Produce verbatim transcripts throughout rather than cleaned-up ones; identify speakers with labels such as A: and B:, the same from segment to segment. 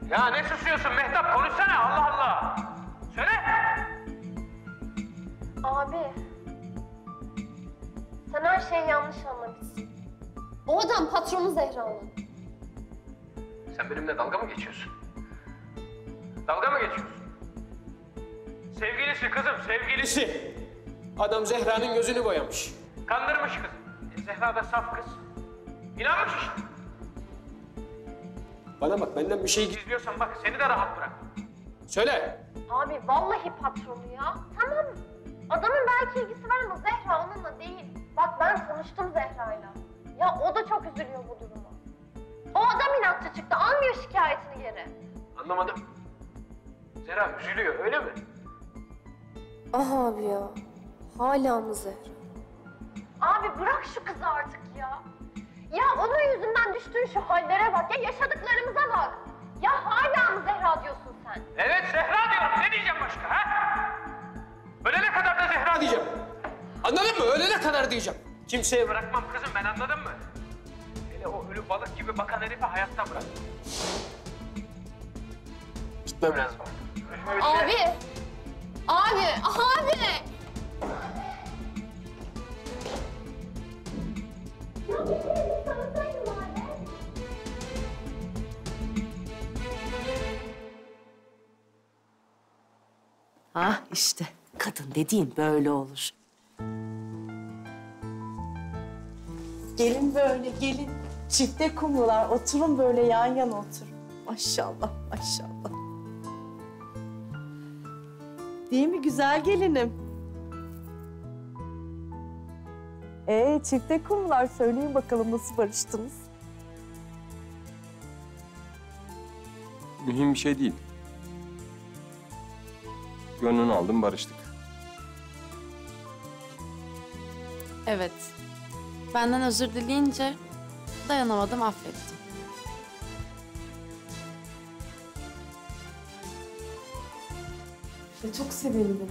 A: Ya ne susuyorsun Mehtap? Konuşsana Allah Allah. Söyle.
B: Abi. Sen her şeyi yanlış anlamışsın. O adam patronu Zehra'nın.
A: Sen benimle dalga mı geçiyorsun? Dalga mı geçiyorsun? Sevgilisi kızım, sevgilisi. Adam Zehra'nın gözünü boyamış. Kandırmış kızı. E, Zehra da saf kız. İnanmış işte. Bana bak, benden bir şey gizliyorsan bak seni de rahat bırak. Söyle.
B: Abi vallahi patronu ya. Tamam. Adamın belki ilgisi var ama Zehra onunla değil. Bak ben konuştum Zehra'yla. Ya o da çok üzülüyor bu duruma. O adam inatçı çıktı. Almıyor şikayetini geri.
A: Anlamadım. Zehra üzülüyor öyle mi?
B: Ah abi ya. Hala mı Zehra? Abi bırak şu kızı artık ya. Ya onun yüzünden düştüğün şu hallere bak. Ya yaşadıklarımıza bak. Ya hala mı Zehra diyorsun sen?
A: Evet Zehra diyorum. Ne diyeceğim başka ha? Ölene kadar da Zehra diyeceğim. Anladın mı? Ölene kadar diyeceğim. Kimseye bırakmam kızım ben, anladın mı? Hele o ölü balık gibi bakan herifi hayatta bırak. Gitmem lazım.
B: Abi! Abi! Abi!
C: Ah işte kadın dediğin böyle olur. Gelin böyle gelin. Çifte kumrular oturun böyle yan yana oturun. Maşallah maşallah. Değil mi güzel gelinim? Ee çifte kumrular söyleyin bakalım nasıl barıştınız?
D: Mühim bir şey değil. Gönlünü aldım, barıştık.
E: Evet. Benden özür dileyince dayanamadım, affettim.
C: Ya çok sevindim.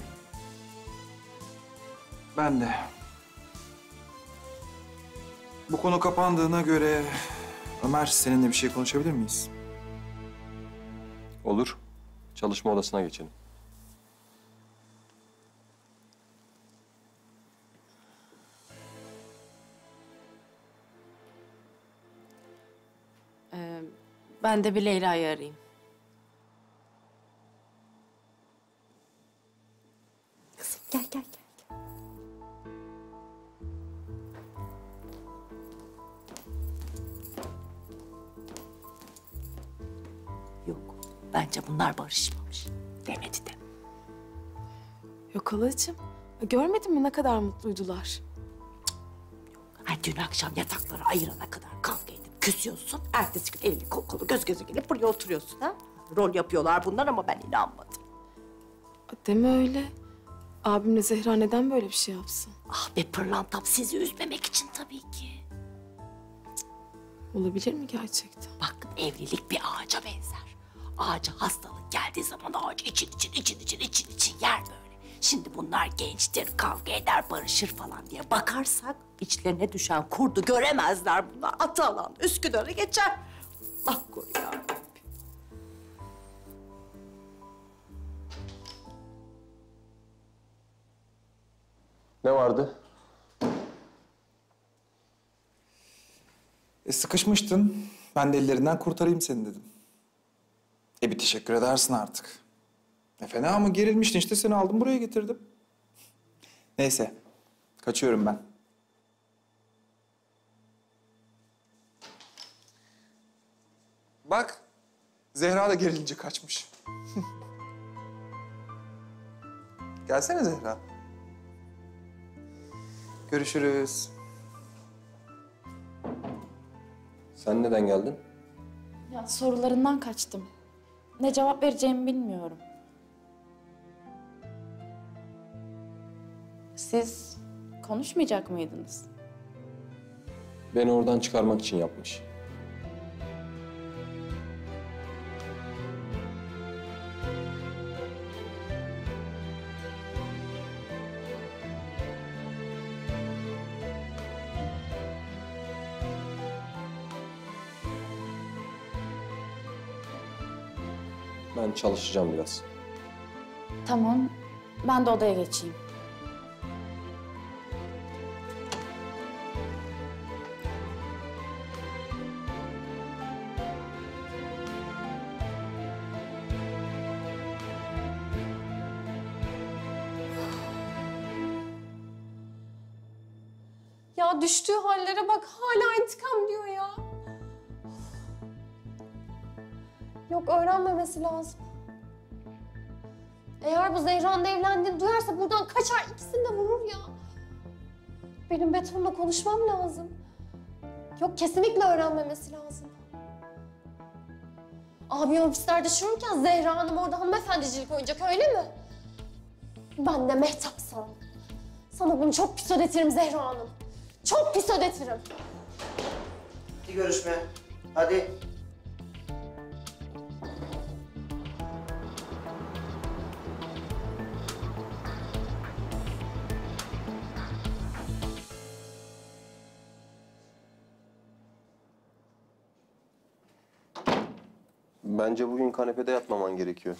F: Ben de. Bu konu kapandığına göre Ömer seninle bir şey konuşabilir miyiz?
D: Olur. Çalışma odasına geçelim.
E: Ee, ben de bir Leyla'yı arayayım.
C: Kızım gel gel gel. Yok, bence bunlar barışmamış. Demedi de.
G: Yok halacığım. Görmedin mi ne kadar mutluydular?
C: Ay dün akşam yatakları ayırana kadar kavga edip küsüyorsun. Ertesi gün elini kol kolu göz göze gelip buraya oturuyorsun ha. Rol yapıyorlar bunlar ama ben inanmadım.
G: Deme öyle. Abimle Zehra neden böyle bir şey yapsın?
C: Ah be pırlantam sizi üzmemek için tabii ki.
G: Olabilir mi gerçekten?
C: Bak evlilik bir ağaca benzer. Ağaca hastalık geldiği zaman ağaç için için için için için için yer böyle. Şimdi bunlar gençtir, kavga eder, barışır falan diye bakarsak içlerine düşen kurdu göremezler bunlar. Atalan Üsküdar'a geçer. Allah koru ya.
D: Ne vardı?
F: E sıkışmıştın. Ben de ellerinden kurtarayım seni dedim. E bir teşekkür edersin artık. E fena ama gerilmiştin işte seni aldım buraya getirdim. Neyse. Kaçıyorum ben. Bak. Zehra da gerilince kaçmış. Gelsene Zehra. Görüşürüz.
D: Sen neden geldin?
E: Ya sorularından kaçtım. Ne cevap vereceğimi bilmiyorum. Siz konuşmayacak mıydınız?
D: Beni oradan çıkarmak için yapmış. Ben çalışacağım biraz.
E: Tamam, ben de odaya geçeyim.
B: Ya düştüğü hallere bak, hala intikam diyor ya. Yok, öğrenmemesi lazım. Eğer bu Zehra'nın evlendiğini duyarsa buradan kaçar, ikisini de vurur ya. Benim Beton'la konuşmam lazım. Yok, kesinlikle öğrenmemesi lazım. Abi ofislerde düşünürken Zehra Hanım orada hanımefendicilik oynayacak, öyle mi? Ben de Mehtap'sam sana bunu çok pis ödetirim Zehra Hanım. Çok pis ödetirim.
H: Hadi görüşme. Hadi.
D: Bence bugün kanepede yatmaman gerekiyor.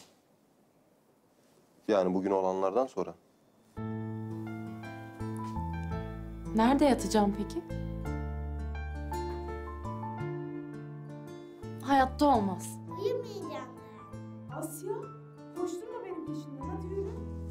D: Yani bugün olanlardan sonra.
E: Nerede yatacağım peki? Hayatta olmaz.
I: Uyumayacağım ben.
G: Asya, koşturma benim peşinden. Hadi yürü.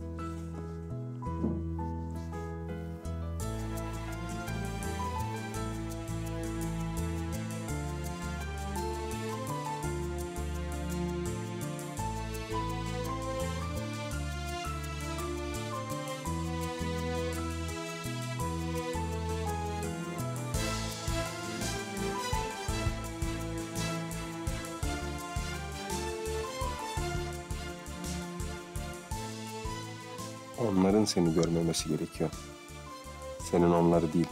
D: Onların seni görmemesi gerekiyor. Senin onları değil.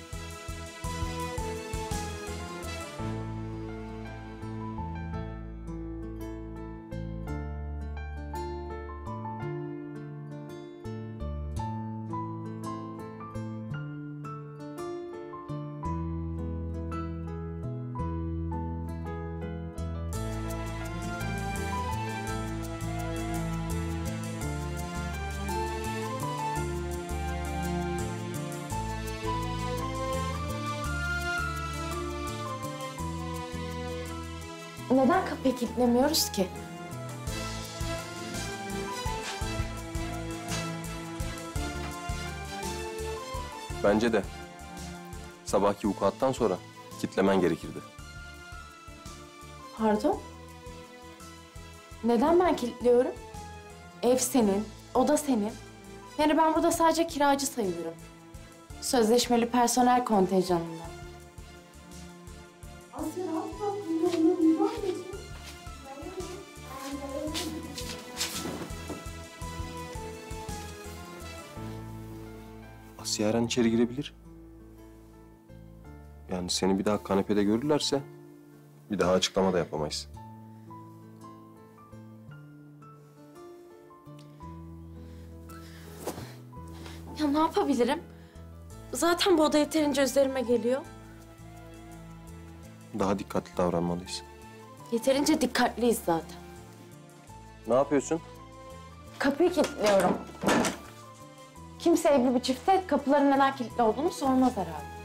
E: Neden kapıyı kilitlemiyoruz ki?
D: Bence de sabahki vukuattan sonra kitlemen gerekirdi.
E: Pardon? Neden ben kilitliyorum? Ev senin, oda senin. Yani ben burada sadece kiracı sayılırım. Sözleşmeli personel kontenjanında.
G: Asya rahat bırak. Bunları uyuyor anneciğim.
D: Asiye her an içeri girebilir. Yani seni bir daha kanepede görürlerse bir daha açıklama da yapamayız.
E: Ya ne yapabilirim? Zaten bu oda yeterince üzerime geliyor.
D: Daha dikkatli davranmalıyız.
E: Yeterince dikkatliyiz zaten.
D: Ne yapıyorsun?
E: Kapıyı kilitliyorum. Kimse evli bir çifte kapıların neden kilitli olduğunu sormaz herhalde.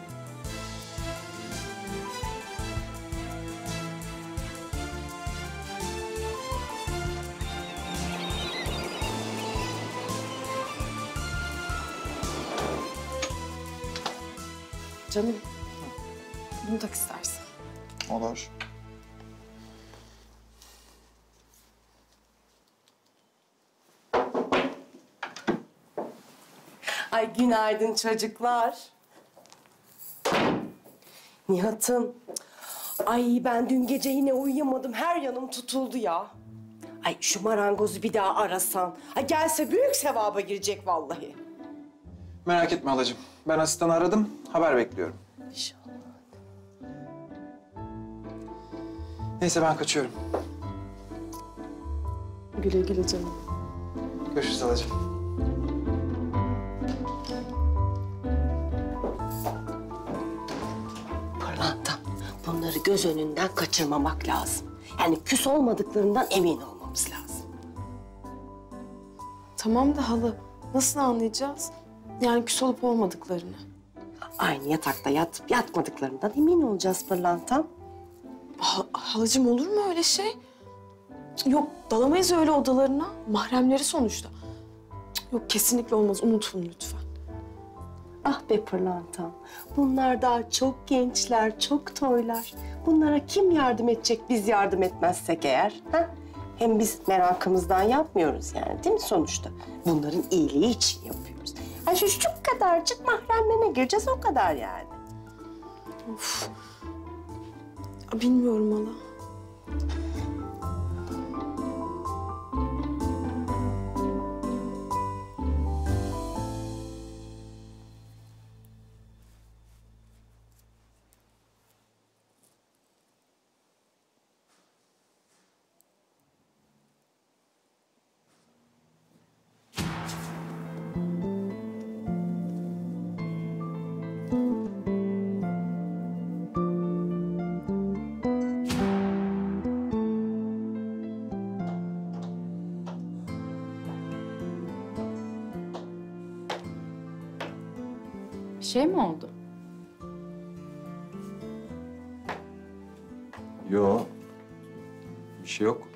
G: Canım, bunu tak istersen.
F: Olur.
J: Ay günaydın çocuklar. Nihat'ım. Ay ben dün gece yine uyuyamadım. Her yanım tutuldu ya. Ay şu marangozu bir daha arasan. Ay gelse büyük sevaba girecek vallahi.
F: Merak etme halacığım. Ben asistanı aradım. Haber bekliyorum.
J: İnşallah.
F: Neyse ben kaçıyorum.
G: Güle güle canım.
F: Görüşürüz halacığım.
J: Pırlanta. Bunları göz önünden kaçırmamak lazım. Yani küs olmadıklarından emin olmamız
G: tamam da hala nasıl anlayacağız? Yani küs olup olmadıklarını.
J: Aynı yatakta yatıp yatmadıklarından emin olacağız pırlantam.
G: Ha, halacığım olur mu öyle şey? Yok dalamayız öyle odalarına. Mahremleri sonuçta. Yok kesinlikle olmaz. Unutun lütfen.
J: Ah be pırlantam. Bunlar daha çok gençler, çok toylar. Bunlara kim yardım edecek biz yardım etmezsek eğer? Ha? Hem biz merakımızdan yapmıyoruz yani değil mi sonuçta? Bunların iyiliği için yapıyoruz. Ha şu şu kadarcık mahremlerine gireceğiz o kadar yani.
G: Of. Bilmiyorum hala.
E: Bir şey mi oldu?
D: Yo. Bir şey yok.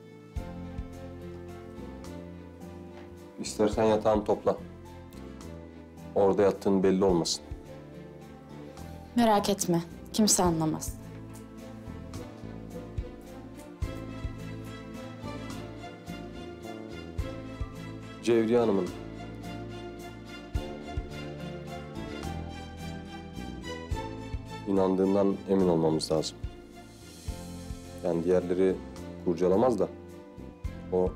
D: İstersen yatağını topla. Orada yattığın belli olmasın.
E: Merak etme. Kimse anlamaz.
D: Cevriye Hanım'ın inandığından emin olmamız lazım. Yani diğerleri kurcalamaz da o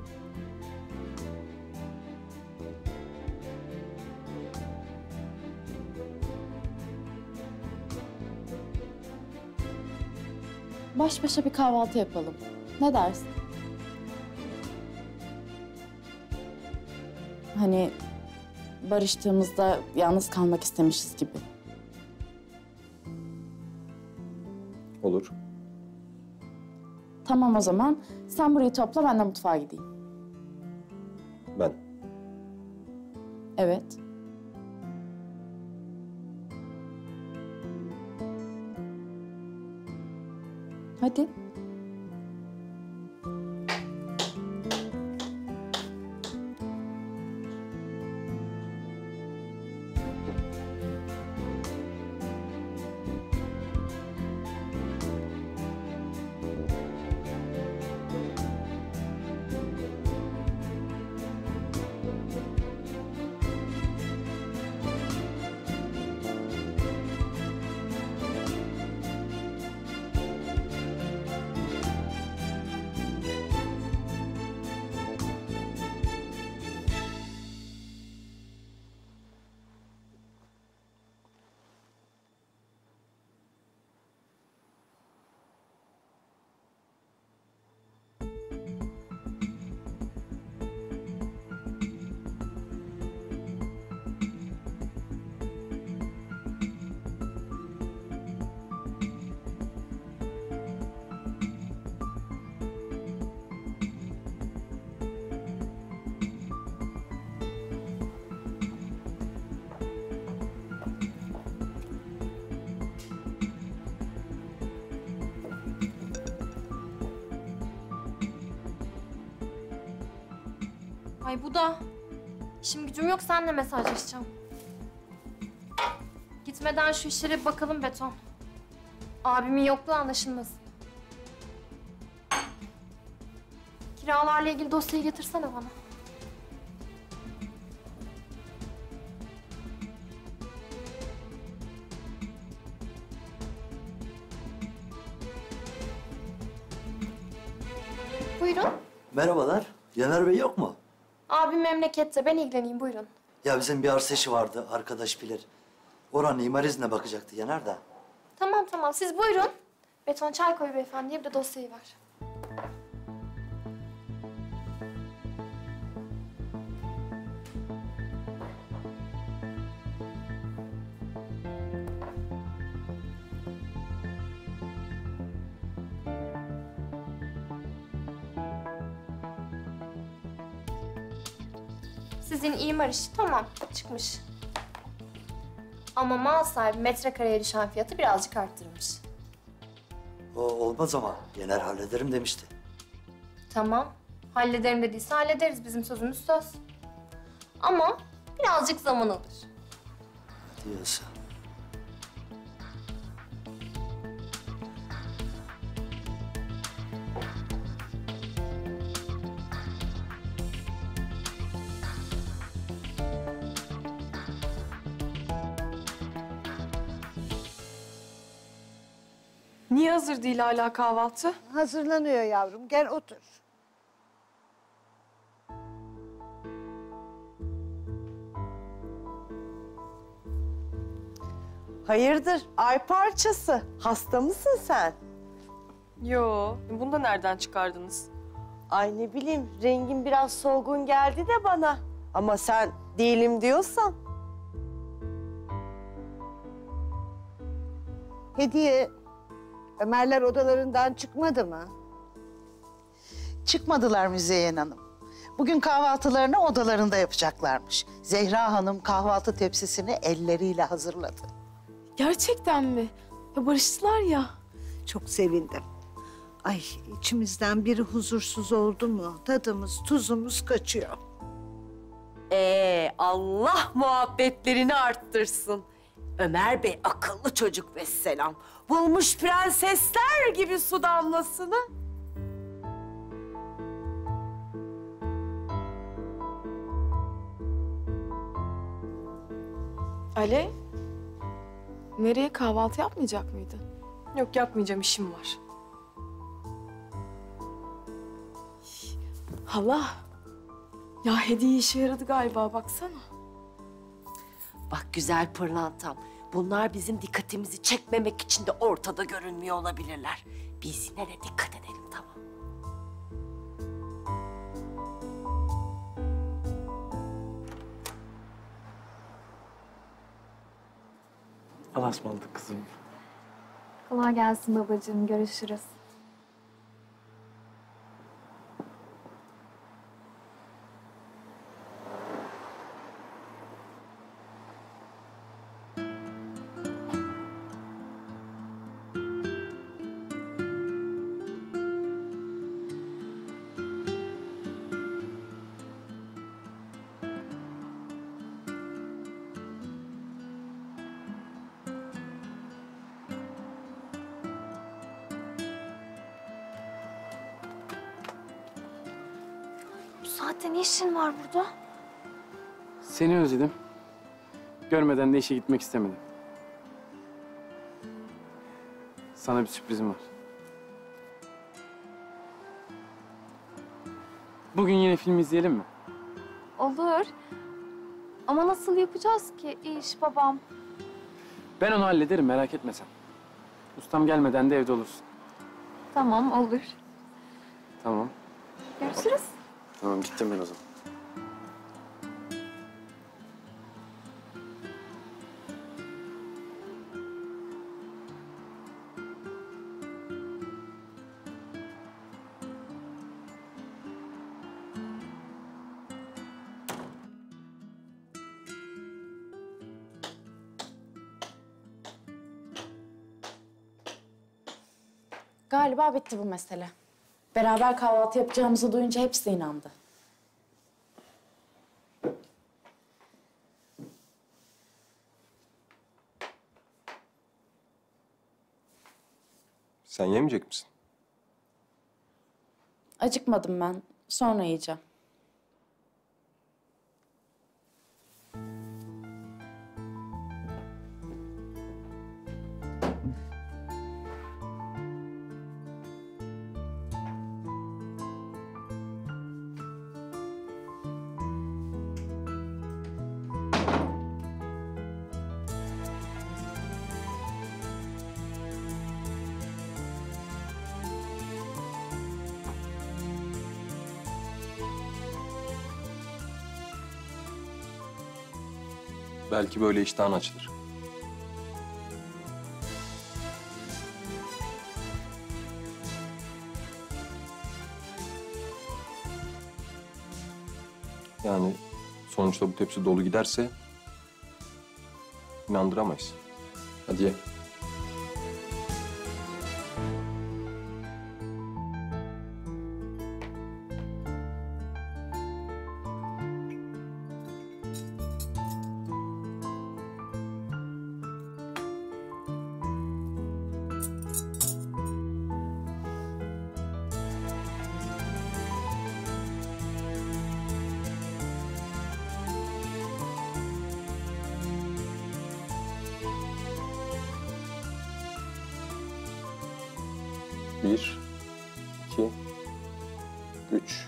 E: Baş başa bir kahvaltı yapalım. Ne dersin? Hani barıştığımızda yalnız kalmak istemişiz gibi.
D: olur.
E: Tamam o zaman. Sen burayı topla, ben de mutfağa gideyim.
D: Ben.
E: Evet. Hadi.
B: Ay bu da. İşim gücüm yok, seninle mesajlaşacağım. Gitmeden şu işlere bir bakalım Beton. Abimin yokluğu anlaşılmasın. Kiralarla ilgili dosyayı getirsene bana. Buyurun.
H: Merhabalar. Yener Bey yok mu?
B: Abim memlekette, ben ilgileneyim, buyurun.
H: Ya bizim bir arsa işi vardı, arkadaş bilir. Oranın imar iznine bakacaktı Yener de.
B: Tamam tamam, siz buyurun. Beton çay koy beyefendiye, bir de dosyayı ver. Sizin imar işi tamam, çıkmış. Ama mal sahibi metrekareye düşen fiyatı birazcık arttırmış.
H: O olmaz ama Yener hallederim demişti.
B: Tamam, hallederim dediyse hallederiz. Bizim sözümüz söz. Ama birazcık zaman alır.
H: Diyorsun.
G: Niye hazır değil hala kahvaltı?
K: Hazırlanıyor yavrum. Gel otur.
J: Hayırdır? Ay parçası. Hasta mısın sen?
G: Yo, bunu da nereden çıkardınız?
J: Ay ne bileyim, rengin biraz solgun geldi de bana. Ama sen değilim diyorsan.
K: Hediye, Ömerler odalarından çıkmadı mı?
L: Çıkmadılar Müzeyyen Hanım. Bugün kahvaltılarını odalarında yapacaklarmış. Zehra Hanım kahvaltı tepsisini elleriyle hazırladı.
G: Gerçekten mi? Ya barıştılar ya.
K: Çok sevindim. Ay içimizden biri huzursuz oldu mu tadımız tuzumuz kaçıyor.
J: Ee, Allah muhabbetlerini arttırsın. Ömer Bey akıllı çocuk vesselam. Bulmuş prensesler gibi su damlasını.
G: Ali, nereye kahvaltı yapmayacak mıydı? Yok yapmayacağım, işim var. Hala, ya hediye işe yaradı galiba, baksana.
C: Bak güzel pırlantam. Bunlar bizim dikkatimizi çekmemek için de ortada görünmüyor olabilirler. Biz yine de dikkat edelim, tamam.
A: Allah'a ısmarladık kızım.
B: Kolay gelsin babacığım. Görüşürüz. Bu saatte ne işin var burada?
A: Seni özledim. Görmeden de işe gitmek istemedim. Sana bir sürprizim var. Bugün yine film izleyelim mi?
B: Olur. Ama nasıl yapacağız ki? İş, babam.
A: Ben onu hallederim, merak etme sen. Ustam gelmeden de evde olursun.
B: Tamam, olur.
A: Tamam.
B: Görüşürüz.
A: Tamam, gittim ben o zaman.
E: Galiba bitti bu mesele. Beraber kahvaltı yapacağımızı duyunca hepsi inandı.
D: Sen yemeyecek misin?
E: Acıkmadım ben. Sonra yiyeceğim.
D: Belki böyle iştahın açılır. Yani Sonuçta bu tepsi dolu giderse inandıramayız. Hadi ye. Bir, iki, üç.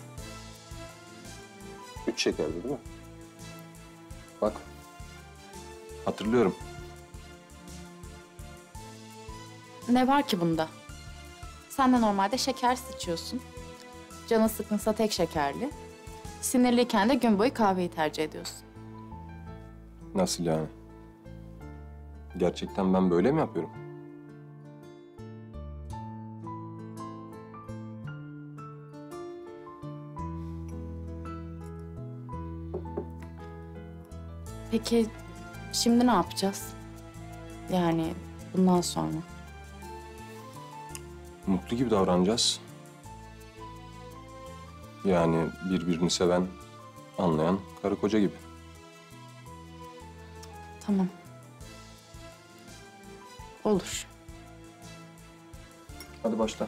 D: Üç şekerli değil mi? Bak. Hatırlıyorum.
E: Ne var ki bunda? Sen de normalde şeker sıçıyorsun. Canın sıkınsa tek şekerli. Sinirliyken de gün boyu kahveyi tercih ediyorsun.
D: Nasıl yani? Gerçekten ben böyle mi yapıyorum?
E: Peki şimdi ne yapacağız? Yani bundan sonra.
D: Mutlu gibi davranacağız. Yani birbirini seven, anlayan karı koca gibi.
E: Tamam. Olur.
D: Hadi başla.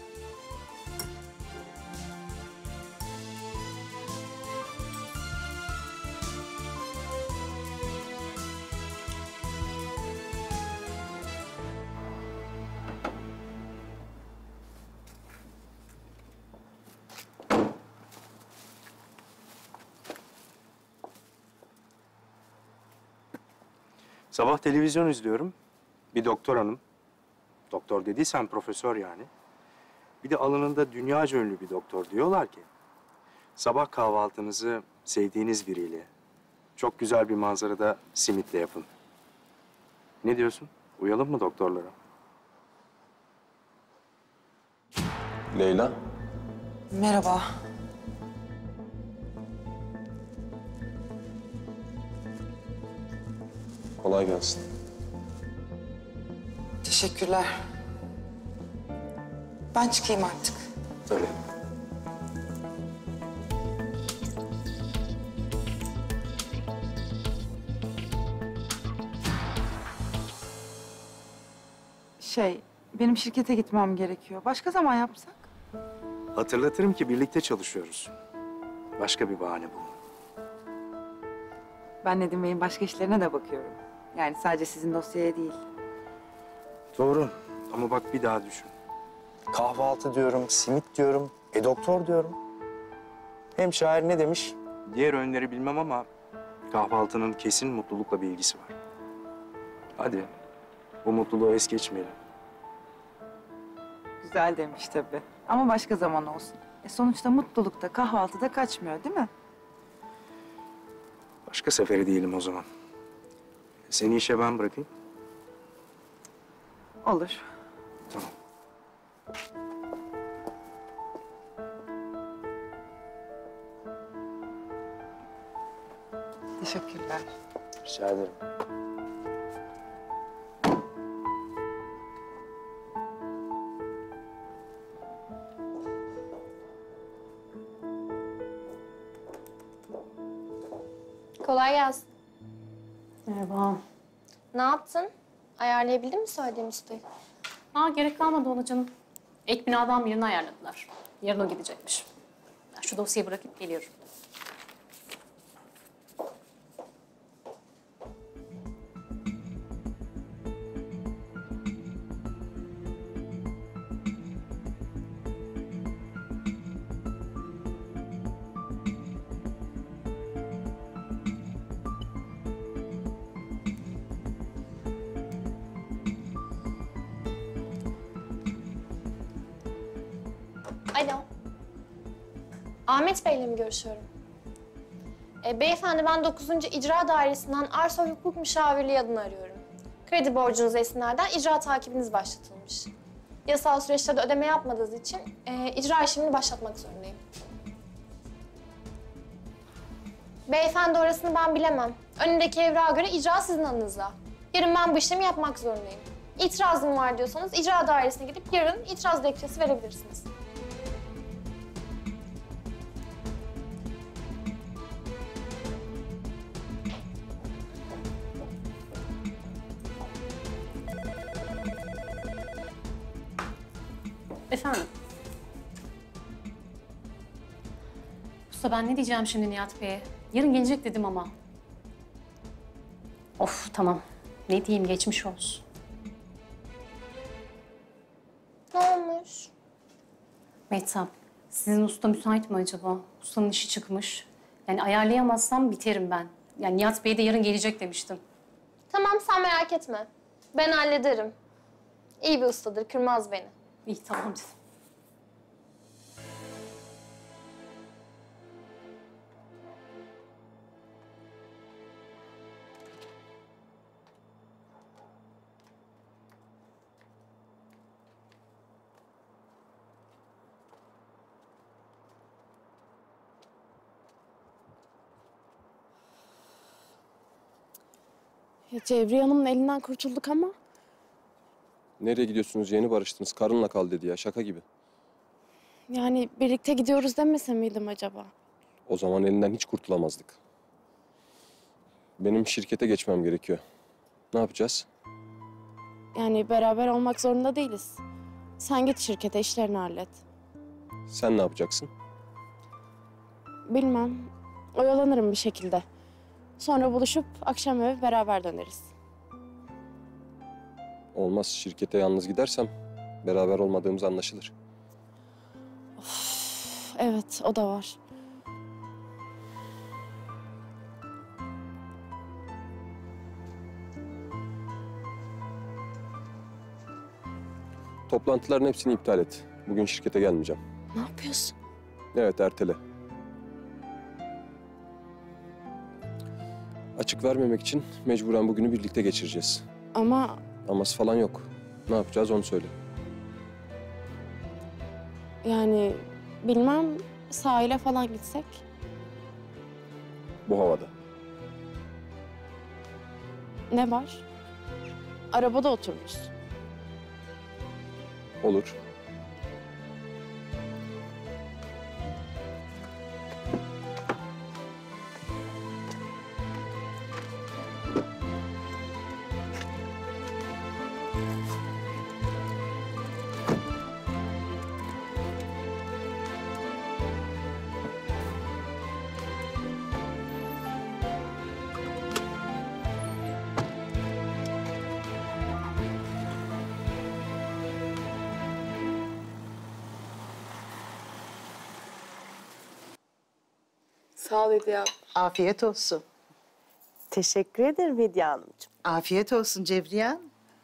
M: Sabah televizyon izliyorum. Bir doktor hanım, doktor dediysen profesör yani. Bir de alanında dünyaca ünlü bir doktor diyorlar ki... sabah kahvaltınızı sevdiğiniz biriyle, çok güzel bir manzarada simitle yapın. Ne diyorsun? Uyalım mı doktorlara?
D: Leyla.
G: Merhaba.
D: Kolay gelsin.
G: Teşekkürler. Ben çıkayım artık.
D: Öyle.
N: Şey, benim şirkete gitmem gerekiyor. Başka zaman yapsak?
M: Hatırlatırım ki birlikte çalışıyoruz. Başka bir bahane bulun.
N: Ben Nedim Bey'in başka işlerine de bakıyorum. Yani sadece sizin dosyaya değil.
M: Doğru ama bak bir daha düşün. Kahvaltı diyorum, simit diyorum, e doktor diyorum. Hem şair ne demiş? Diğer öğünleri bilmem ama kahvaltının kesin mutlulukla bir ilgisi var. Hadi bu mutluluğu es geçmeyelim.
N: Güzel demiş tabii. Ama başka zaman olsun. E sonuçta mutlulukta, kahvaltıda kaçmıyor değil mi?
M: Başka sefere diyelim o zaman. Seni işe ben bırakayım.
N: Olur.
M: Tamam.
N: Teşekkürler.
M: Rica ederim.
B: Kolay gelsin.
E: Merhaba.
B: Ne yaptın? Ayarlayabildin mi söylediğim ustayı?
O: Aa, gerek kalmadı ona canım. Ek binadan birini ayarladılar. Yarın o gidecekmiş. Ben şu dosyayı bırakıp geliyorum.
B: Alo. Ahmet Bey'le mi görüşüyorum? E, beyefendi ben dokuzuncu İcra Dairesi'nden Arsa Hukuk Müşavirliği adına arıyorum. Kredi borcunuz esnaden icra takibiniz başlatılmış. Yasal süreçte de ödeme yapmadığınız için e, icra işlemini başlatmak zorundayım. Beyefendi orasını ben bilemem. Önündeki evrağa göre icra sizin adınıza. Yarın ben bu işlemi yapmak zorundayım. İtirazım var diyorsanız icra dairesine gidip yarın itiraz dilekçesi verebilirsiniz.
O: Efendim? Usta ben ne diyeceğim şimdi Nihat Bey'e? Yarın gelecek dedim ama. Of tamam. Ne diyeyim geçmiş olsun.
B: Ne olmuş?
O: Mehtap, sizin usta müsait mi acaba? Ustanın işi çıkmış. Yani ayarlayamazsam biterim ben. Yani Nihat Bey de yarın gelecek demiştim.
B: Tamam sen merak etme. Ben hallederim. İyi bir ustadır, kırmaz beni.
O: İyi tamam.
E: Ya Cevriye Hanım'ın elinden kurtulduk ama
D: Nereye gidiyorsunuz? Yeni barıştınız. Karınla kal dedi ya. Şaka gibi.
E: yani birlikte gidiyoruz demese miydim acaba?
D: O zaman elinden hiç kurtulamazdık. Benim şirkete geçmem gerekiyor. Ne yapacağız?
E: Yani beraber olmak zorunda değiliz. Sen git şirkete işlerini hallet.
D: Sen ne yapacaksın?
E: Bilmem. Oyalanırım bir şekilde. Sonra buluşup akşam eve beraber döneriz.
D: Olmaz. Şirkete yalnız gidersem beraber olmadığımız anlaşılır.
E: Of, evet, o da var.
D: Toplantıların hepsini iptal et. Bugün şirkete gelmeyeceğim.
E: Ne yapıyorsun?
D: Evet, ertele. Açık vermemek için mecburen bugünü birlikte geçireceğiz.
E: Ama
D: Aması falan yok. Ne yapacağız onu söyle.
E: yani bilmem, sahile falan gitsek.
D: Bu havada.
E: Ne var? Arabada otururuz.
D: Olur.
G: Sağ ol Hediye abla.
L: Afiyet olsun.
J: Teşekkür ederim Hediye Hanımcığım.
L: Afiyet olsun Cevriye Hanım.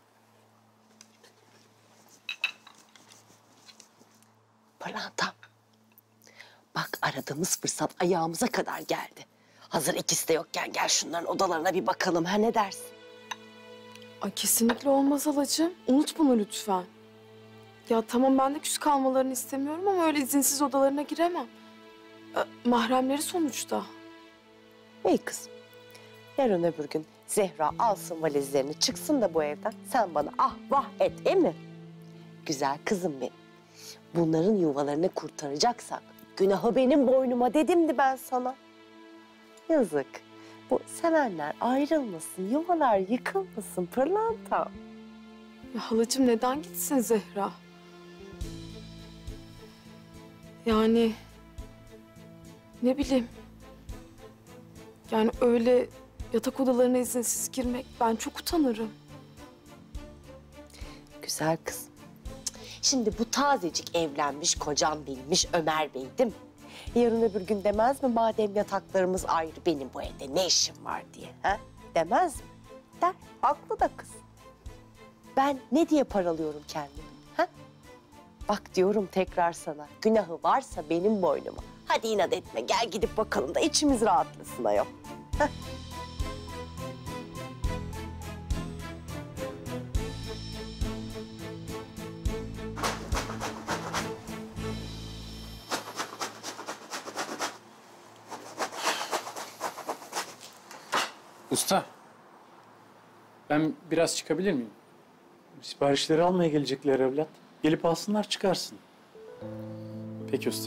C: Pırlanta. Bak aradığımız fırsat ayağımıza kadar geldi. Hazır ikisi de yokken gel şunların odalarına bir bakalım. Ha ne dersin?
G: Ay kesinlikle olmaz halacığım. Unut bunu lütfen. Ya tamam ben de küs kalmalarını istemiyorum ama öyle izinsiz odalarına giremem. E, mahremleri sonuçta.
J: İyi kızım. Yarın öbür gün Zehra alsın valizlerini çıksın da bu evden. Sen bana ah vah et, e mi? Güzel kızım benim. Bunların yuvalarını kurtaracaksak günahı benim boynuma dedimdi ben sana. Yazık. Bu sevenler ayrılmasın, yuvalar yıkılmasın pırlanta.
G: Ya halacığım neden gitsin Zehra? Yani ne bileyim. Yani öyle yatak odalarına izinsiz girmek ben çok utanırım.
J: Güzel kız. Şimdi bu tazecik evlenmiş kocam bilmiş Ömer Bey değil mi? Yarın öbür gün demez mi madem yataklarımız ayrı benim bu evde ne işim var diye? Ha? Demez mi? Der. Haklı da kız. Ben ne diye paralıyorum kendimi? Ha? Bak diyorum tekrar sana. Günahı varsa benim boynuma. Hadi inat etme gel gidip bakalım da içimiz rahatlasın ayol. Heh.
P: Usta, ben biraz çıkabilir miyim?
Q: Siparişleri almaya gelecekler evlat. Gelip alsınlar çıkarsın.
P: Peki usta.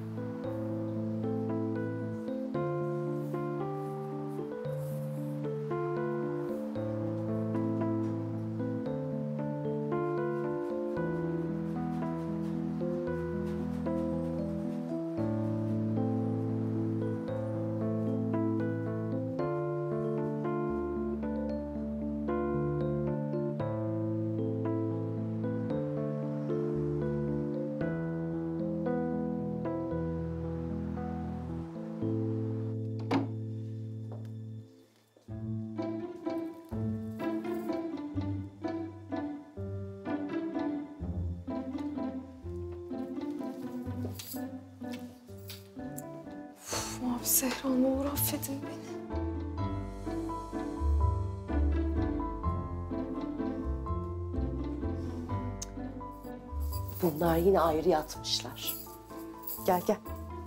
G: Uf, abi Zehra ne olur affedin beni.
J: Bunlar yine ayrı yatmışlar. Gel gel.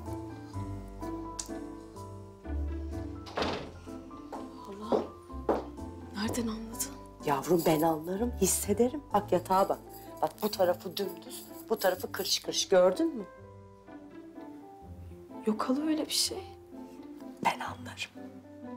G: Allah, nereden anladın?
J: Yavrum ben anlarım, hissederim. Bak yatağa bak. Bak bu tarafı dümdüz, bu tarafı kırış kırış. Gördün mü?
G: Yok hala öyle bir şey.
J: Ben anlarım.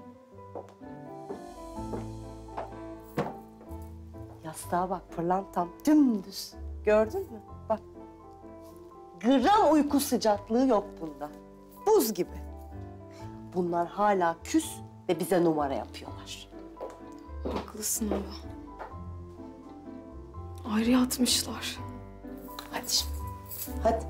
J: Yastığa bak pırlantam dümdüz. Gördün mü? Bak. Gram uyku sıcaklığı yok bunda. Buz gibi. Bunlar hala küs ve bize numara yapıyorlar.
G: Haklısın ama. Ayrı yatmışlar.
J: Hadi şimdi. Hadi.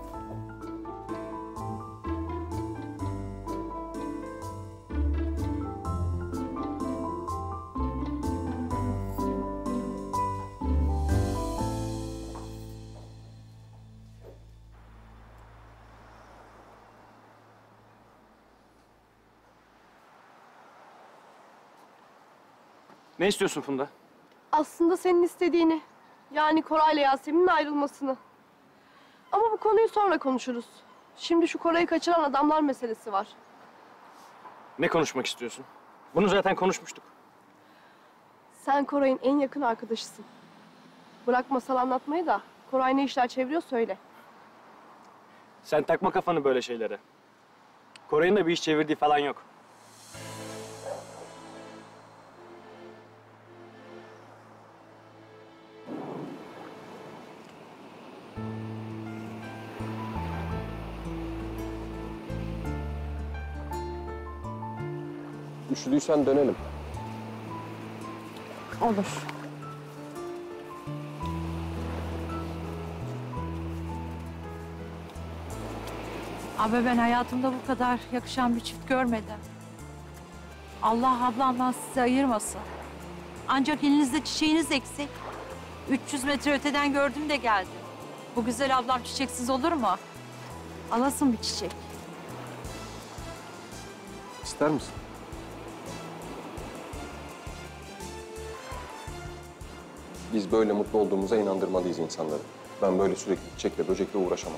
A: Ne istiyorsun Funda?
R: Aslında senin istediğini. Yani Koray'la Yasemin'in ayrılmasını. Ama bu konuyu sonra konuşuruz. Şimdi şu Koray'ı kaçıran adamlar meselesi var.
A: Ne konuşmak istiyorsun? Bunu zaten konuşmuştuk.
R: Sen Koray'ın en yakın arkadaşısın. Bırak masal anlatmayı da Koray ne işler çeviriyor söyle.
A: Sen takma kafanı böyle şeylere. Koray'ın da bir iş çevirdiği falan yok.
D: Üşüdüysen dönelim.
G: Olur.
K: Abi ben hayatımda bu kadar yakışan bir çift görmedim. Allah ablamdan sizi ayırmasın. Ancak elinizde çiçeğiniz eksik. üç yüz metre öteden gördüm de geldim. Bu güzel ablam çiçeksiz olur mu? Alasın bir çiçek.
D: İster misin? Biz böyle mutlu olduğumuza inandırmalıyız insanları. Ben böyle sürekli çiçekle, böcekle uğraşamam.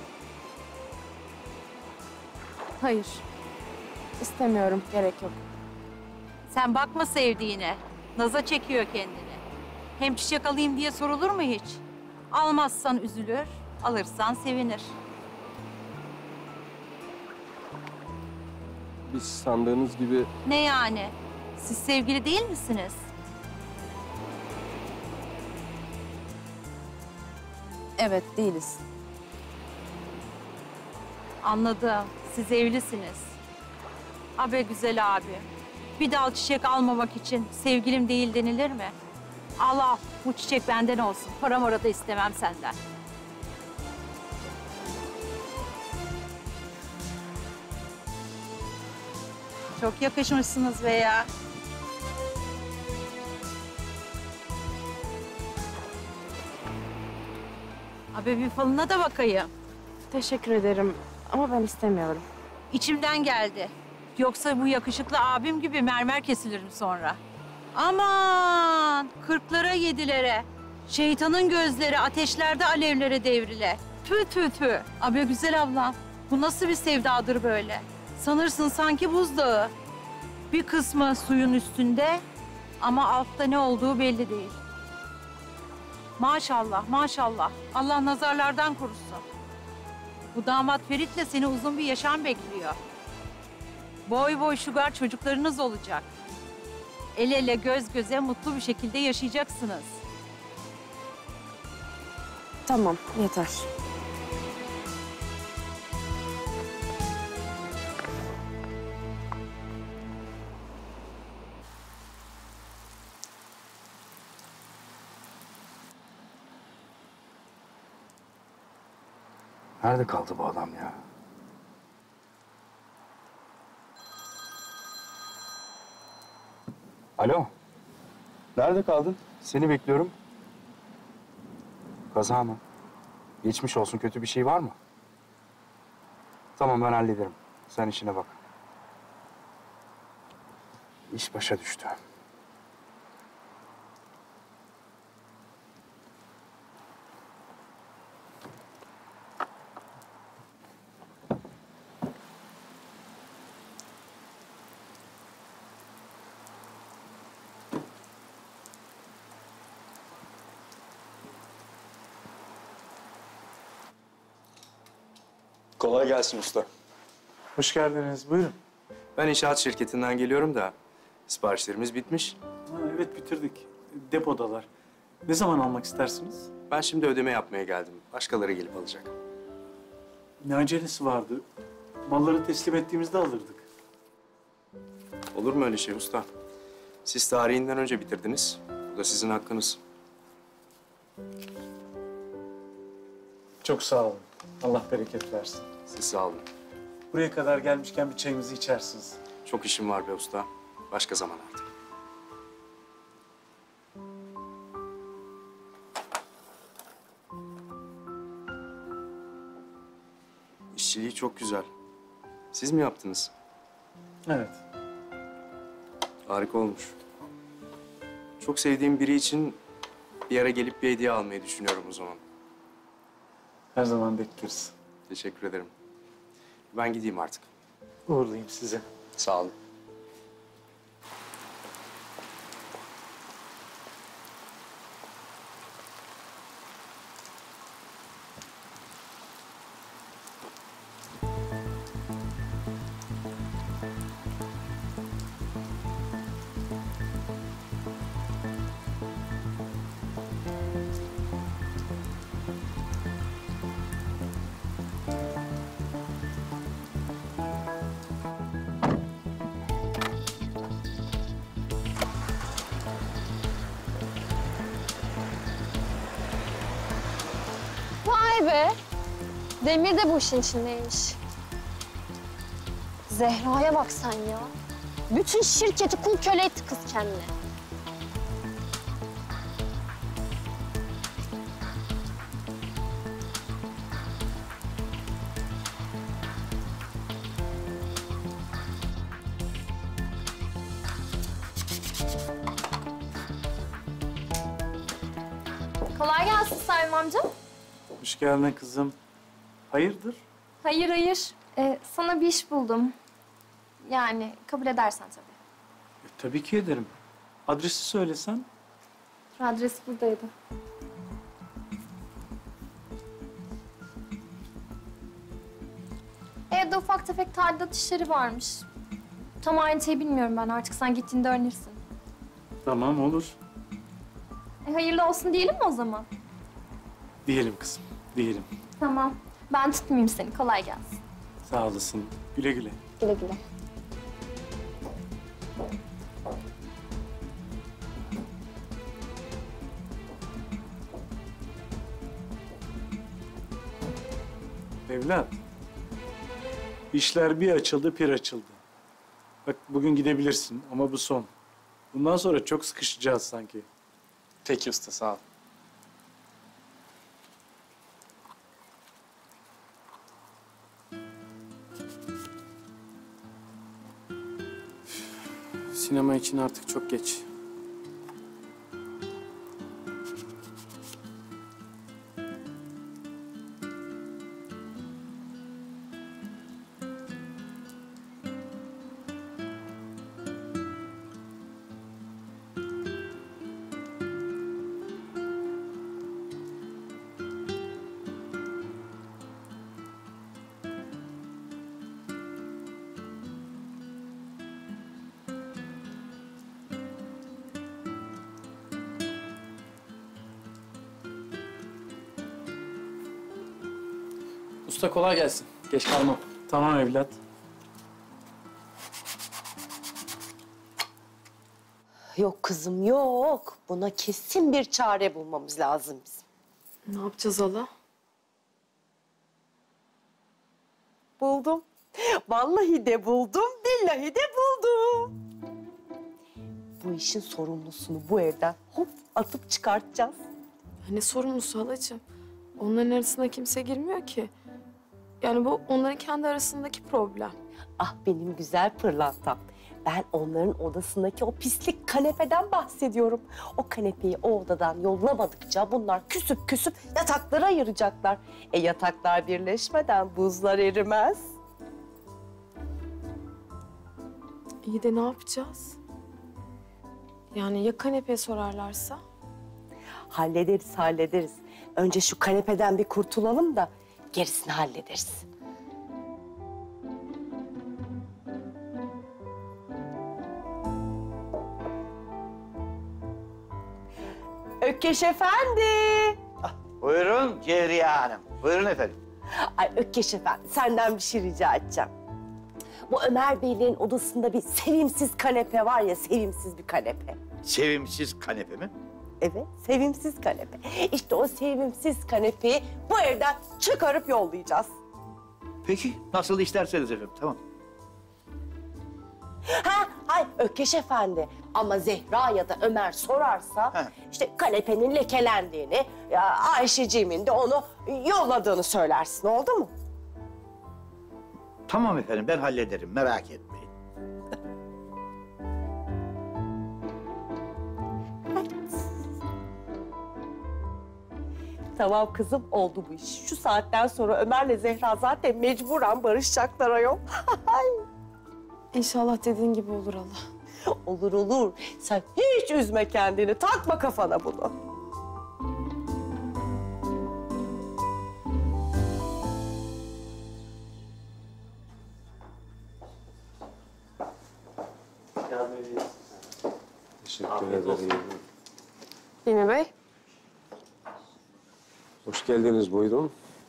G: Hayır. İstemiyorum, gerek yok.
K: Sen bakma sevdiğine. Naza çekiyor kendini. Hem çiçek alayım diye sorulur mu hiç? Almazsan üzülür, alırsan sevinir.
D: Biz sandığınız gibi...
K: Ne yani? Siz sevgili değil misiniz?
G: Evet, değiliz.
K: Anladım. Siz evlisiniz. Abi güzel abi. Bir dal çiçek almamak için sevgilim değil denilir mi? Al al. Bu çiçek benden olsun. Para mara da istemem senden. Çok yakışmışsınız be ya. Abi bir falına da bakayım.
G: Teşekkür ederim ama ben istemiyorum.
K: İçimden geldi. Yoksa bu yakışıklı abim gibi mermer kesilirim sonra. Aman kırklara yedilere. Şeytanın gözleri ateşlerde alevlere devrile. Tü tü tü. Abi güzel ablam. Bu nasıl bir sevdadır böyle? Sanırsın sanki buzdağı. Bir kısmı suyun üstünde ama altta ne olduğu belli değil. Maşallah, maşallah. Allah nazarlardan korusun. Bu damat Ferit'le seni uzun bir yaşam bekliyor. Boy boy şugar çocuklarınız olacak. El ele göz göze mutlu bir şekilde yaşayacaksınız.
G: Tamam, yeter.
M: Nerede kaldı bu adam ya? Alo. Nerede kaldın? Seni bekliyorum. Kaza mı? Geçmiş olsun. Kötü bir şey var mı? Tamam, ben hallederim. Sen işine bak. İş başa düştü.
D: Kolay gelsin usta.
Q: Hoş geldiniz. Buyurun.
M: Ben inşaat şirketinden geliyorum da siparişlerimiz bitmiş.
Q: Ha, evet bitirdik. Depodalar. Ne zaman almak istersiniz?
M: Ben şimdi ödeme yapmaya geldim. Başkaları gelip alacak.
Q: Ne acelesi vardı? Malları teslim ettiğimizde alırdık.
M: Olur mu öyle şey usta? Siz tarihinden önce bitirdiniz. Bu da sizin hakkınız.
Q: Çok sağ olun. Allah bereket versin.
M: Siz sağ olun.
Q: Buraya kadar gelmişken bir çayımızı içersiniz.
M: Çok işim var be usta. Başka zaman artık. İşçiliği çok güzel. Siz mi yaptınız?
Q: Evet.
M: Harika olmuş. Çok sevdiğim biri için bir ara gelip bir hediye almayı düşünüyorum o zaman.
Q: Her zaman bekleriz.
M: Teşekkür ederim. Ben gideyim artık.
Q: Uğurlayayım size.
M: Sağ olun.
B: Vay be. Demir de bu işin içindeymiş. Zehra'ya bak sen ya. Bütün şirketi kul köle etti kız kendine. Kolay gelsin Saim amca.
Q: Hoş geldin kızım. Hayırdır?
B: Hayır hayır. Ee, sana bir iş buldum. Yani kabul edersen tabii.
Q: E, tabii ki ederim. Adresi söylesen.
B: Adres buradaydı. Evde ufak tefek tadilat işleri varmış. Tam ayrıntıyı bilmiyorum ben. Artık sen gittiğinde öğrenirsin.
Q: Tamam olur.
B: E, hayırlı olsun diyelim mi o zaman?
Q: Diyelim kızım, diyelim.
B: Tamam. Ben tutmayayım seni. Kolay gelsin.
Q: Sağ olasın. Güle güle.
B: Güle güle.
Q: Evlat. İşler bir açıldı, pir açıldı. Bak bugün gidebilirsin ama bu son. Bundan sonra çok sıkışacağız sanki.
P: Peki usta, sağ ol. Sinema için artık çok geç. Usta kolay gelsin. Geç kalmam. Tamam evlat.
J: Yok kızım yok. Buna kesin bir çare bulmamız lazım bizim.
G: Ne yapacağız hala?
J: Buldum. Vallahi de buldum, billahi de buldum. Bu işin sorumlusunu bu evden hop atıp çıkartacağız.
G: Ne sorumlusu halacığım? Onların arasına kimse girmiyor ki. Yani bu onların kendi arasındaki problem.
J: Ah benim güzel pırlantam. Ben onların odasındaki o pislik kanepeden bahsediyorum. O kanepeyi o odadan yollamadıkça bunlar küsüp küsüp yataklara ayıracaklar. E yataklar birleşmeden buzlar erimez.
G: İyi de ne yapacağız? Yani ya kanepeye sorarlarsa?
J: Hallederiz, hallederiz. Önce şu kanepeden bir kurtulalım da gerisini hallederiz. Ökkeş Efendi.
S: Buyurun Cevriye Hanım. Buyurun efendim.
J: Ay Ökkeş Efendi, senden bir şey rica edeceğim. Bu Ömer Beylerin odasında bir sevimsiz kanepe var ya, sevimsiz bir kanepe.
S: Sevimsiz kanepe mi?
J: Evet, sevimsiz kanepe. İşte o sevimsiz kanepeyi bu evden çıkarıp yollayacağız.
S: Peki, nasıl isterseniz efendim, tamam.
J: Ha, hay Ökkeş Efendi. Ama Zehra ya da Ömer sorarsa
S: He.
J: işte kanepenin lekelendiğini, ya Ayşeciğimin de onu yolladığını söylersin, oldu mu?
S: Tamam efendim, ben hallederim, merak etmeyin.
J: Tamam kızım, oldu bu iş. Şu saatten sonra Ömer'le Zehra zaten mecburen barışacaklar ayol.
G: İnşallah dediğin gibi olur Allah.
J: Olur olur. Sen hiç üzme kendini, takma kafana bunu.
T: Teşekkür ederim.
G: Hilmi Bey.
T: Hoş geldiniz, buyurun.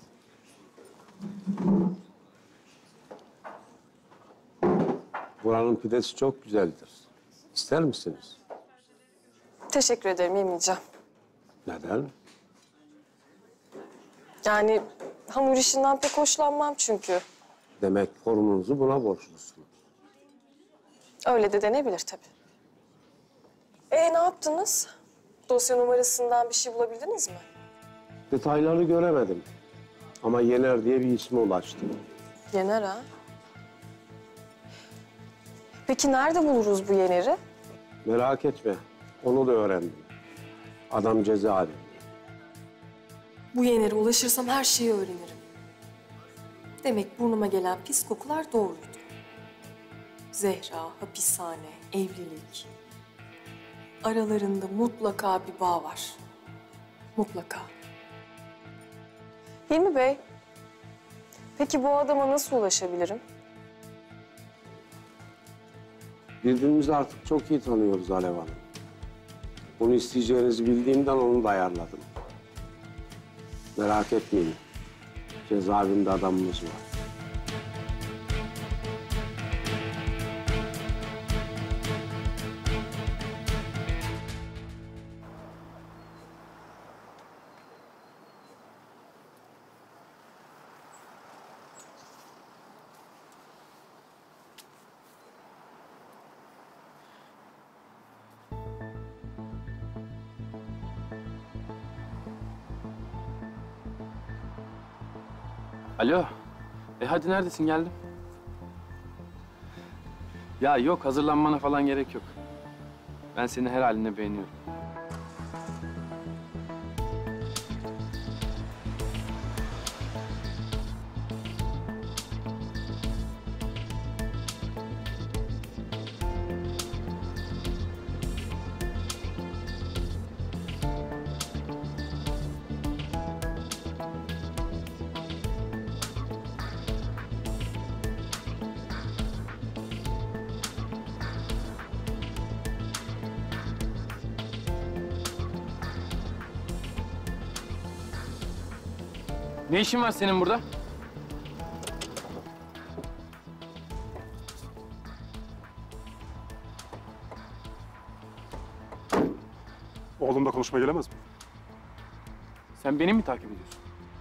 T: Buranın pidesi çok güzeldir. İster misiniz?
G: Teşekkür ederim, yemeyeceğim.
T: Neden?
G: Yani hamur işinden pek hoşlanmam çünkü.
T: Demek torununuzu buna borçlusunuz.
G: Öyle de denebilir tabii. Ee ne yaptınız? Dosya numarasından bir şey bulabildiniz mi?
T: Detayları göremedim. Ama Yener diye bir isme ulaştım.
G: Yener ha? Peki nerede buluruz bu Yener'i?
T: Merak etme, onu da öğrendim. Adam cezaevinde.
G: Bu Yener'e ulaşırsam her şeyi öğrenirim. Demek burnuma gelen pis kokular doğruydu. Zehra, hapishane, evlilik. Aralarında mutlaka bir bağ var. Mutlaka. Hilmi Bey, peki bu adama nasıl ulaşabilirim?
T: Birbirimizi artık çok iyi tanıyoruz Alev Hanım. Bunu isteyeceğinizi bildiğimden onu da ayarladım. Merak etmeyin. Cezaevinde adamımız var.
P: Alo. E hadi neredesin? Geldim. Ya yok, hazırlanmana falan gerek yok. Ben seni her haline beğeniyorum. Ne işin var senin burada?
U: telefonda konuşmaya gelemez mi?
P: Sen beni mi takip ediyorsun?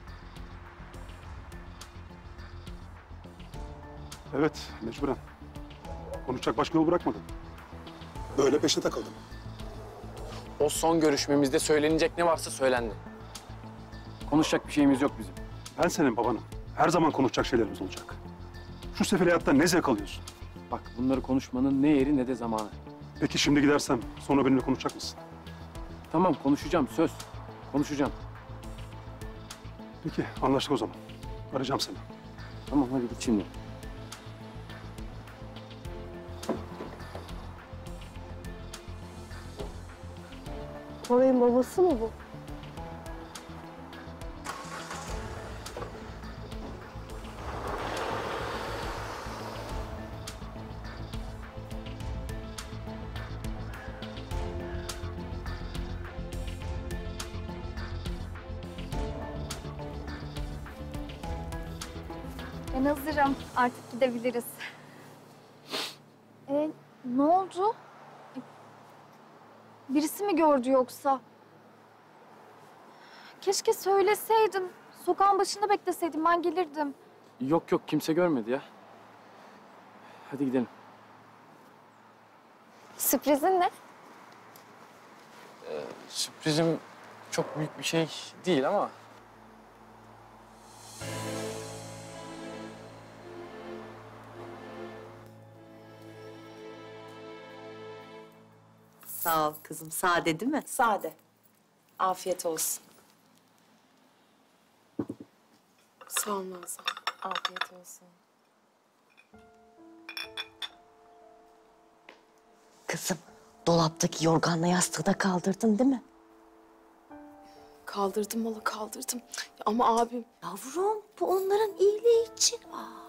U: Evet, mecburen. Konuşacak başka yol bırakmadım. Böyle peşine takıldım.
P: O son görüşmemizde söylenecek ne varsa söylendi. Konuşacak bir şeyimiz yok bizim.
U: Ben senin babanım. Her zaman konuşacak şeylerimiz olacak. Şu sefil hayatta ne zevk alıyorsun?
P: Bak bunları konuşmanın ne yeri ne de zamanı.
U: Peki şimdi gidersem sonra benimle konuşacak mısın?
P: Tamam konuşacağım söz. Konuşacağım.
U: Peki anlaştık o zaman. Arayacağım seni.
P: Tamam hadi git şimdi.
R: Koray'ın babası mı bu?
B: Ben hazırım. Artık gidebiliriz. E, ne oldu? Birisi mi gördü yoksa? Keşke söyleseydin. Sokağın başında bekleseydim. Ben gelirdim.
P: Yok yok kimse görmedi ya. Hadi gidelim.
B: Sürprizin ne?
P: Ee, sürprizim çok büyük bir şey değil ama...
C: Sağ ol kızım. Sade değil mi?
E: Sade. Afiyet olsun.
G: Sağ ol Nazan.
E: Afiyet olsun.
C: Kızım, dolaptaki yorganla yastığı da kaldırdın değil mi?
G: Kaldırdım hala kaldırdım. Ama abim...
C: Yavrum, bu onların iyiliği için. Aa.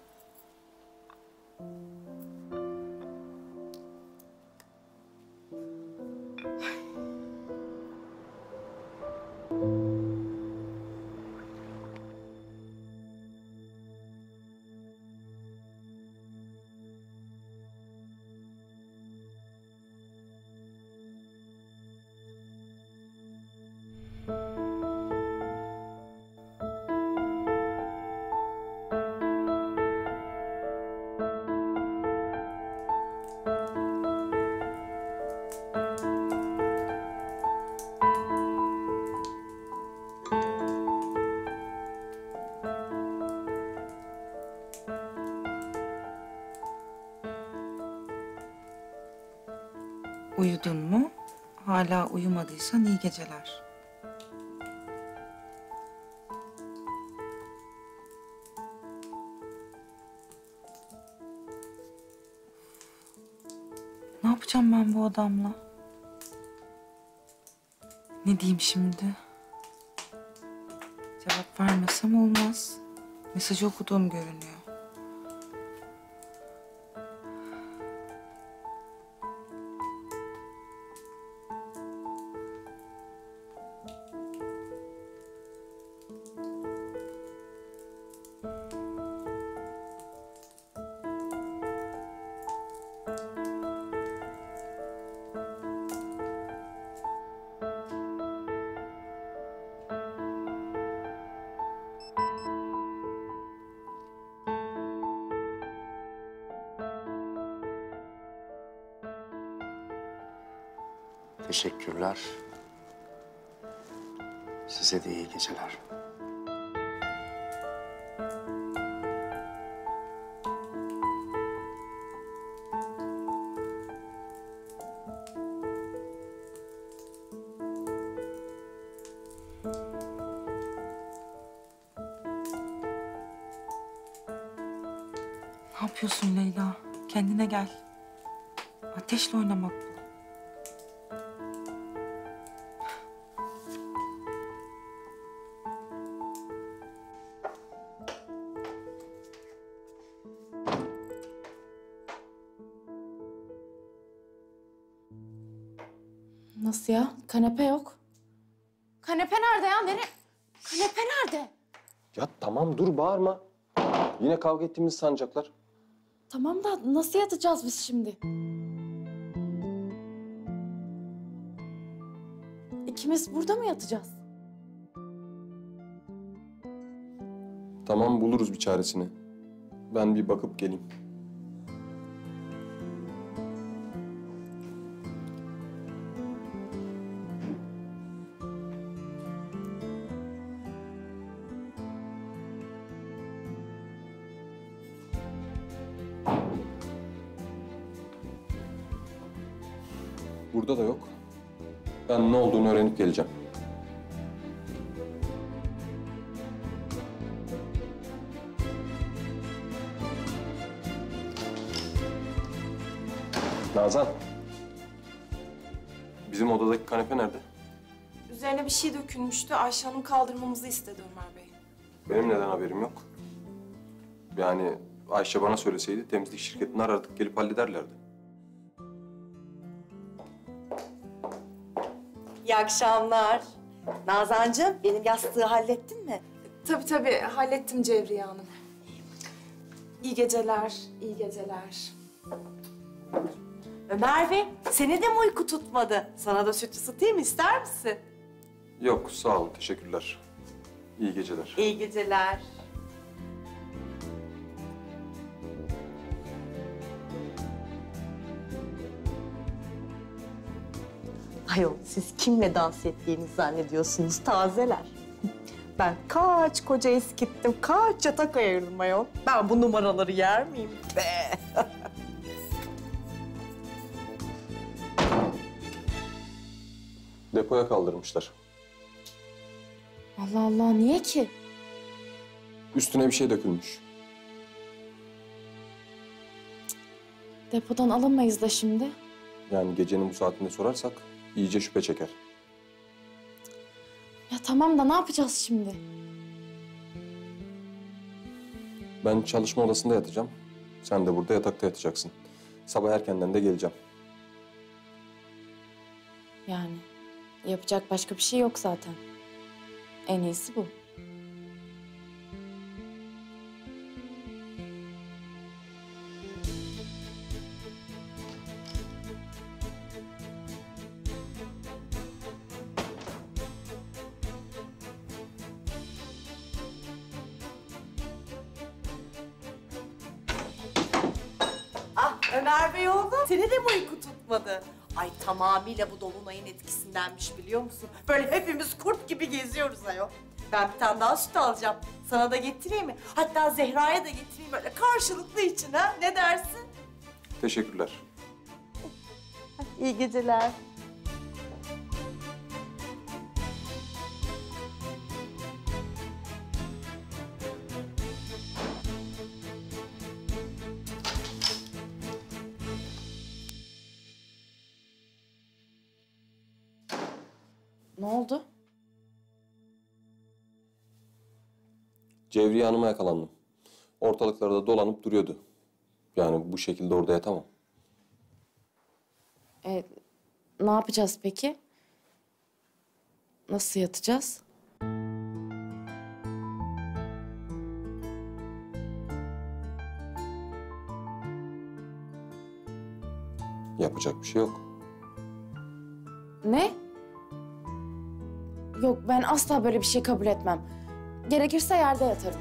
N: Uyudun mu? Hala uyumadıysan iyi geceler. Ne yapacağım ben bu adamla? Ne diyeyim şimdi? Cevap vermesem olmaz. Mesajı okuduğum görünüyor.
M: Teşekkürler. Size de iyi geceler.
N: Ne yapıyorsun Leyla? Kendine gel. Ateşle oynamak bu.
E: Nasıl ya? Kanepe yok. Kanepe nerede ya? Nereye? Kanepe nerede?
D: Ya tamam dur bağırma. Yine kavga ettiğimizi sanacaklar.
E: Tamam da nasıl yatacağız biz şimdi? İkimiz burada mı yatacağız?
D: Tamam, buluruz bir çaresini. Ben bir bakıp geleyim. Burada da yok. Ben ne olduğunu öğrenip geleceğim. Nazan. Bizim odadaki kanepe nerede?
G: Üzerine bir şey dökülmüştü. Ayşe Hanım kaldırmamızı istedi Ömer Bey.
D: Benim neden haberim yok? Yani Ayşe bana söyleseydi temizlik şirketini aradık, gelip hallederlerdi.
J: İyi akşamlar. Nazancığım, benim yastığı hallettin mi?
G: Tabii tabii hallettim Cevriye Hanım. İyi geceler, iyi geceler.
J: Ömer Bey, seni de mi uyku tutmadı? Sana da süt ısıtayım mı, ister misin?
D: Yok, sağ ol, teşekkürler. İyi geceler.
J: İyi geceler. Ayol, siz kimle dans ettiğinizi zannediyorsunuz tazeler? Ben kaç koca eskittim, kaç yatak ayırdım ayol. Ben bu numaraları yer miyim be?
D: Depoya kaldırmışlar.
E: Allah Allah, niye ki?
D: Üstüne bir şey dökülmüş.
E: Depodan alamayız da şimdi.
D: Yani gecenin bu saatinde sorarsak iyice şüphe çeker.
E: Ya tamam da ne yapacağız şimdi?
D: Ben çalışma odasında yatacağım. Sen de burada yatakta yatacaksın. Sabah erkenden de geleceğim.
E: Yani yapacak başka bir şey yok zaten. En iyisi bu.
J: Ah Ömer Bey oğlum, seni de mi uyku tutmadı? Ay tamamıyla bu dolunayın etkisindenmiş biliyor musun? Böyle hepimiz kurt gibi geziyoruz ayol. Ben bir tane daha süt alacağım. Sana da getireyim mi? Hatta Zehra'ya da getireyim böyle karşılıklı için ha? Ne dersin?
D: Teşekkürler.
J: İyi geceler.
E: Ne oldu?
D: Cevriye Hanım'a yakalandım. Ortalıklarda dolanıp duruyordu. Yani bu şekilde orada yatamam.
E: E, ne yapacağız peki? Nasıl yatacağız?
D: Yapacak bir şey yok.
E: Ne? Yok, ben asla böyle bir şey kabul etmem. Gerekirse yerde yatarım.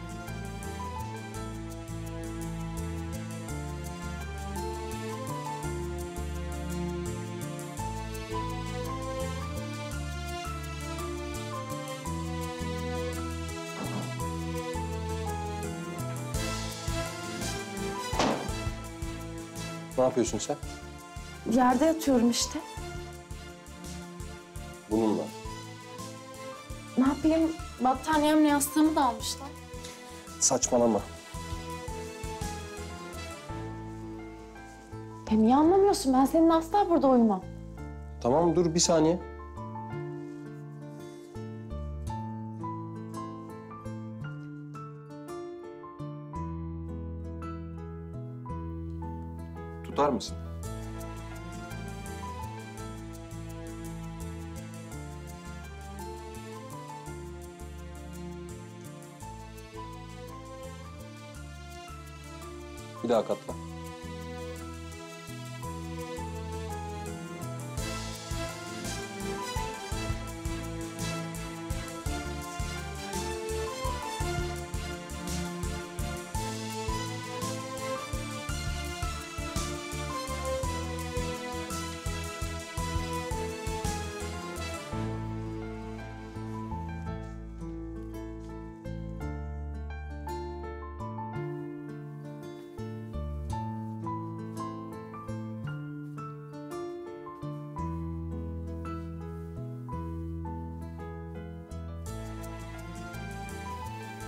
D: Ne yapıyorsun sen?
E: Yerde yatıyorum işte.
D: Bununla.
E: Ne yapayım? Battaniyemle yastığımı da almışlar.
D: Saçmalama.
E: Ya niye anlamıyorsun? Ben seninle asla burada uyumam.
D: Tamam, dur bir saniye. Tutar mısın? Bir daha katla.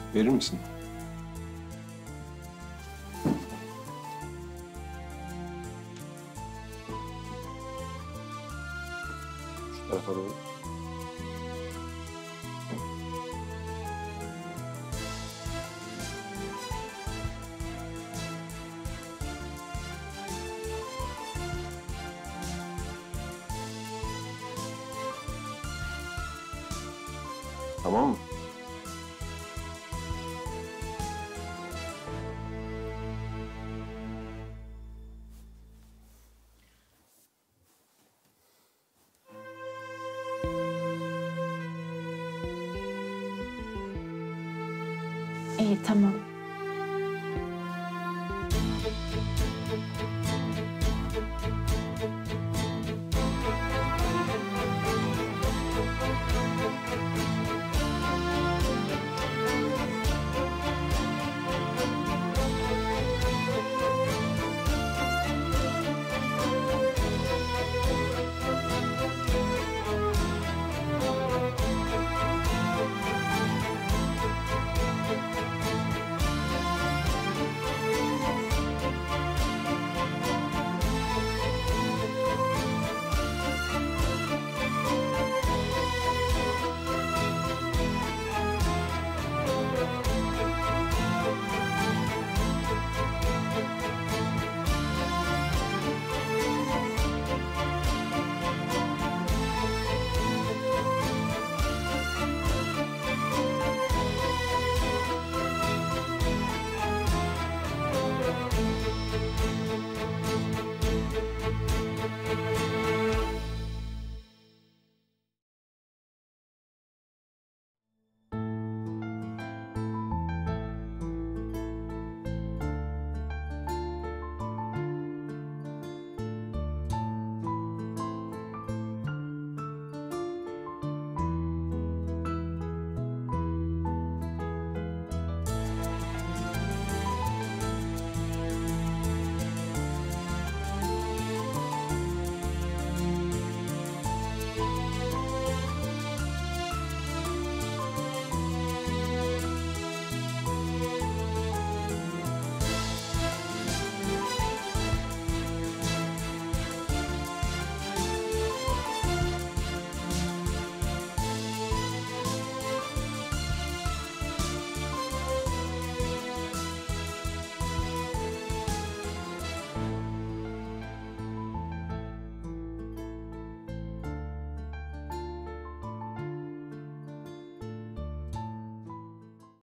D: Verir misin? Şu tarafa doğru. Tamam mı?
E: İyi tamam.